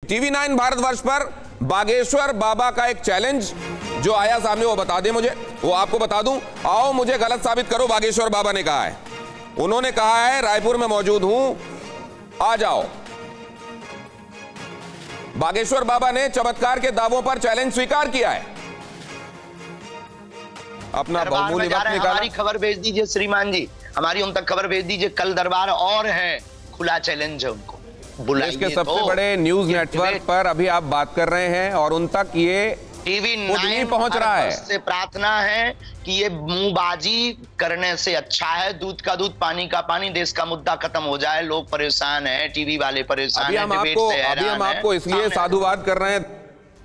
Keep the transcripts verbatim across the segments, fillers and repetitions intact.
TV nine Bharatvarsh पर बागेश्वर बाबा का एक चैलेंज जो आया सामने, वो बता दें मुझे, वो आपको बता दूं। आओ मुझे गलत साबित करो। बागेश्वर बाबा ने कहा है, उन्होंने कहा है रायपुर में मौजूद हूं, आ जाओ। बागेश्वर बाबा ने चमत्कार के दावों पर चैलेंज स्वीकार किया है। अपना बहुमूल्य वक्त निकाला। हमारी खबर भेज दीजिए श्रीमान जी, हमारी उन तक खबर भेज दीजिए। कल दरबार और है, खुला चैलेंज है उनको। देश के सबसे बड़े न्यूज नेटवर्क पर अभी आप बात कर रहे हैं और उन तक ये टीवी नाइन पहुंच रहा है। से प्रार्थना है कि ये मुंहबाजी करने से अच्छा है दूध का दूध पानी का पानी। देश का मुद्दा खत्म हो जाए, लोग परेशान हैं, टीवी वाले परेशान हैं। अभी हम आपको अभी हम आपको इसलिए साधुवाद कर रहे हैं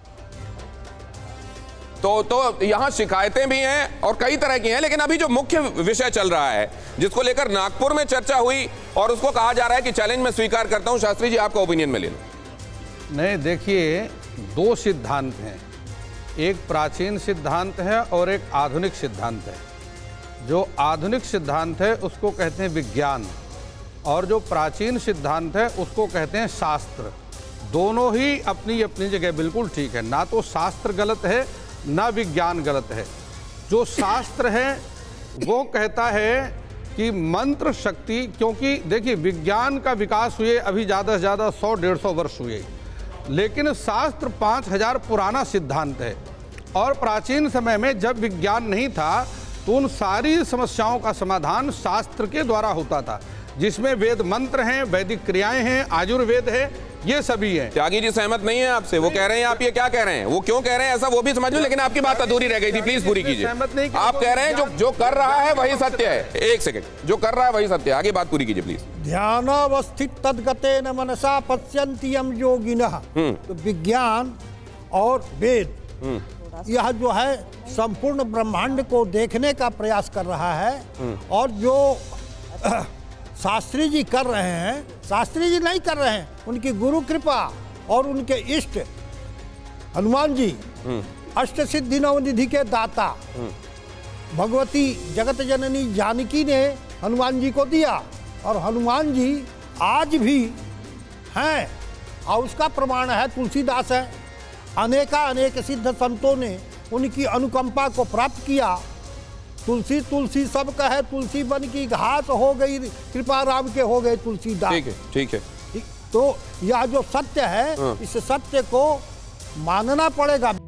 तो तो यहाँ शिकायतें भी हैं और कई तरह की हैं, लेकिन अभी जो मुख्य विषय चल रहा है जिसको लेकर नागपुर में चर्चा हुई और उसको कहा जा रहा है कि चैलेंज मैं स्वीकार करता हूं। शास्त्री जी, आपका ओपिनियन में ले लो। नहीं, देखिए, दो सिद्धांत हैं, एक प्राचीन सिद्धांत है और एक आधुनिक सिद्धांत है। जो आधुनिक सिद्धांत है उसको कहते हैं विज्ञान और जो प्राचीन सिद्धांत है उसको कहते हैं शास्त्र। दोनों ही अपनी अपनी जगह बिल्कुल ठीक है, ना तो शास्त्र गलत है ना विज्ञान गलत है। जो शास्त्र है वो कहता है कि मंत्र शक्ति, क्योंकि देखिए विज्ञान का विकास हुए अभी ज़्यादा से ज़्यादा सौ डेढ़ सौ वर्ष हुए, लेकिन शास्त्र पाँच हजार पुराना सिद्धांत है। और प्राचीन समय में जब विज्ञान नहीं था तो उन सारी समस्याओं का समाधान शास्त्र के द्वारा होता था, जिसमें वेद मंत्र हैं, वैदिक क्रियाएं हैं, आयुर्वेद है, ये सभी है। त्यागी जी सहमत नहीं है आपसे, वो कह रहे हैं आप ये क्या कह रहे हैं, वो क्यों कह रहे हैं ऐसा वो भी समझ लो, लेकिन आपकी बात अधूरी रह गई थी, प्लीज पूरी कीजिए। आप कह रहे हैं जो जो कर रहा है वही सत्य है। एक सेकंड, जो कर रहा है वही सत्य है, आगे बात पूरी कीजिए प्लीज। ध्यानावस्थित तद्गतेन मनसा पश्यन्ति यम योगिनः। तो विज्ञान और वेद यह जो है संपूर्ण ब्रह्मांड को देखने का प्रयास कर रहा है। और जो शास्त्री जी कर रहे हैं, शास्त्री जी नहीं कर रहे हैं, उनकी गुरु कृपा और उनके इष्ट हनुमान जी, अष्ट सिद्धि नवनिधि के दाता, भगवती जगत जननी जानकी ने हनुमान जी को दिया और हनुमान जी आज भी हैं और उसका प्रमाण है तुलसीदास है। अनेका अनेक सिद्ध संतों ने उनकी अनुकंपा को प्राप्त किया। तुलसी तुलसी सब कहे, तुलसी बन की घास हो गई, कृपा राम के हो गए तुलसीदास। ठीक है, ठीक है। तो यह जो सत्य है, इस सत्य को मानना पड़ेगा।